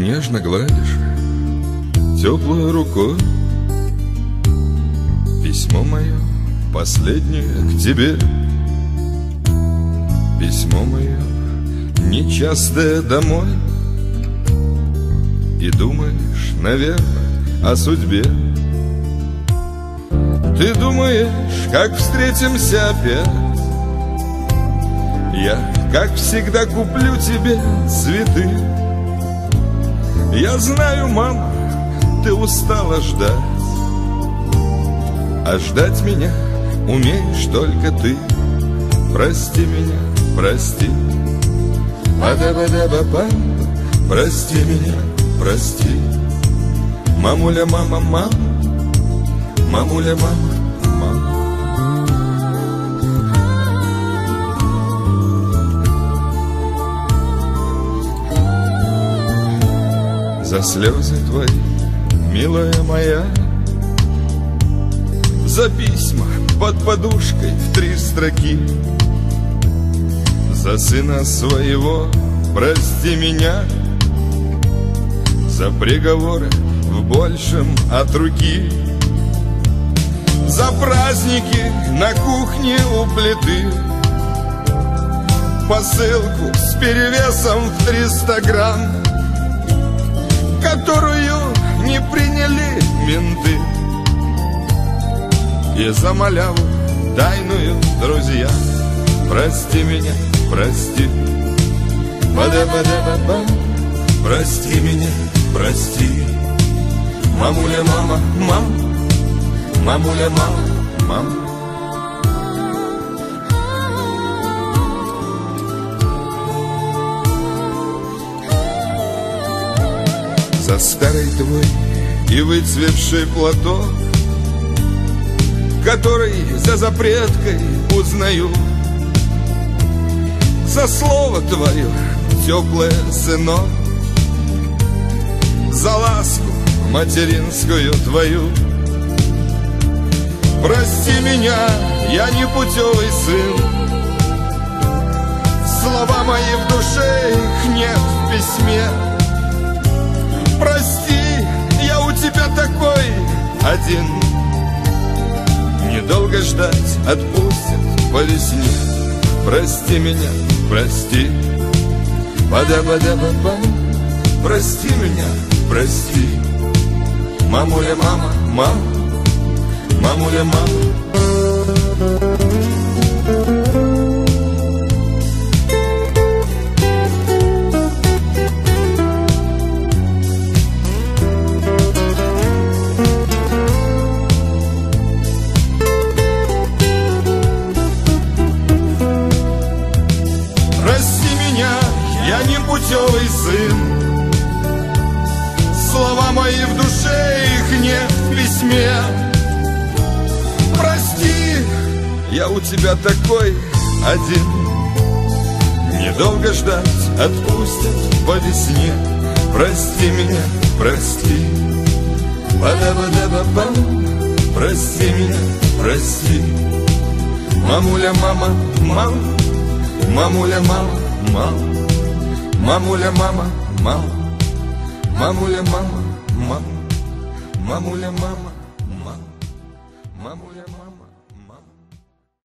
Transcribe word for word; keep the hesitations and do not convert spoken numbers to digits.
нежно гладишь теплой рукой письмо мое последнее к тебе. Письмо мое нечастое домой. И думаешь, наверное, о судьбе. Ты думаешь, как встретимся опять. Я, как всегда, куплю тебе цветы. Я знаю, мама, ты устала ждать, а ждать меня умеешь только ты. Прости меня, прости. Ба-да-ба-да-ба-ба. Прости меня, прости. Мамуля, мама, мама. Мамуля, мама, мама. За слезы твои, милая моя, за письма под подушкой в три строки, за сына своего прости меня, за приговоры в большем от руки, за праздники на кухне у плиты, посылку с перевесом в триста грамм, которую не приняли менты, и за маляву тайную друзья. Прости меня, прости. Ба-да-ба-да-ба-ба. Прости меня, прости. Мамуля, мама, мам. Мамуля, мама, мам. За старый твой и выцветший платок, который за запреткой узнаю, за слово твое теплое, сынок, за ласку материнскую твою. Прости меня, я не путевый сын, слова мои в душе, их нет в письме. Прости, я у тебя такой один, недолго ждать, отпустят по весне. Прости меня, прости. Ба-да-ба-да-ба-ба. Прости меня, прости. Мамуля, мама, мам. Мамуля, мама. Я не путевый сын, слова мои в душе, их нет в письме. Прости, я у тебя такой один, недолго ждать, отпустят по весне. Прости меня, прости. Ба-да-ба-да-ба-бам. Прости меня, прости. Мамуля, мама, мам. Мамуля, мама, мам. Мамуля, мама, мам. Мамуля, мама, мам. Мамуля, мама, мам. Мамуля, мама.